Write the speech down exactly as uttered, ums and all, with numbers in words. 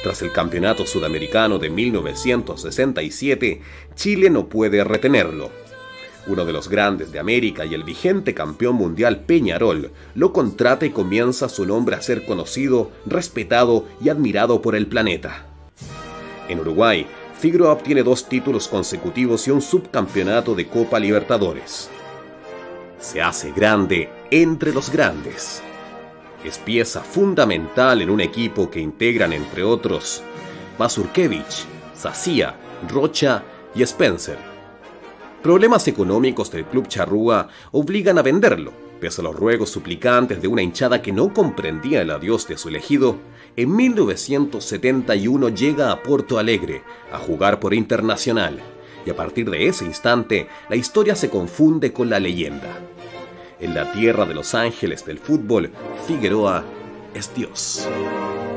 Tras el Campeonato Sudamericano de mil novecientos sesenta y siete, Chile no puede retenerlo. Uno de los grandes de América y el vigente campeón mundial Peñarol lo contrata y comienza su nombre a ser conocido, respetado y admirado por el planeta. En Uruguay, Figueroa obtiene dos títulos consecutivos y un subcampeonato de Copa Libertadores. Se hace grande entre los grandes. Es pieza fundamental en un equipo que integran, entre otros, Mazurkiewicz, Sacía, Rocha y Spencer. Problemas económicos del club charrúa obligan a venderlo. Pese a los ruegos suplicantes de una hinchada que no comprendía el adiós de su elegido, en mil novecientos setenta y uno llega a Porto Alegre a jugar por Internacional, y a partir de ese instante la historia se confunde con la leyenda. En la tierra de los ángeles del fútbol, Figueroa es Dios.